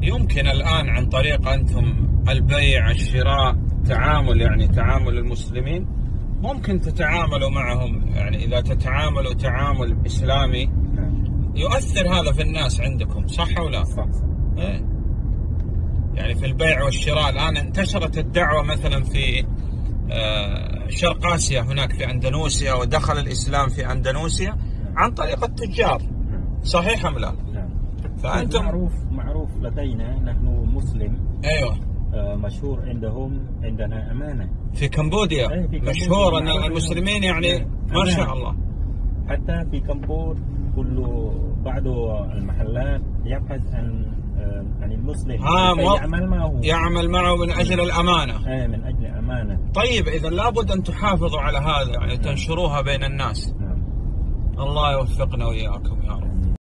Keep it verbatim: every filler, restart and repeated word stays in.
يمكن الآن عن طريق أنتم البيع الشراء تعامل، يعني تعامل المسلمين، ممكن تتعاملوا معهم، يعني إذا تتعاملوا تعامل إسلامي يؤثر هذا في الناس عندكم، صح أو لا؟ صح. إيه؟ يعني في البيع والشراء الآن انتشرت الدعوة مثلا في شرق آسيا، هناك في أندونيسيا، ودخل الإسلام في أندونيسيا عن طريق التجار، صحيح أم لا؟ فأنتم معروف معروف لدينا نحن مسلم. أيوه. مشهور عندهم عندنا أمانة. في كمبوديا مشهور أن المسلمين يعني ما شاء الله. حتى في كمبود كل بعض المحلات يبحث عن عن المسلم يعمل معه يعمل معه من أجل الأمانة. ايه من أجل أمانة. طيب إذا لابد أن تحافظوا على هذا، يعني تنشروها بين الناس. نعم. الله يوفقنا وإياكم يا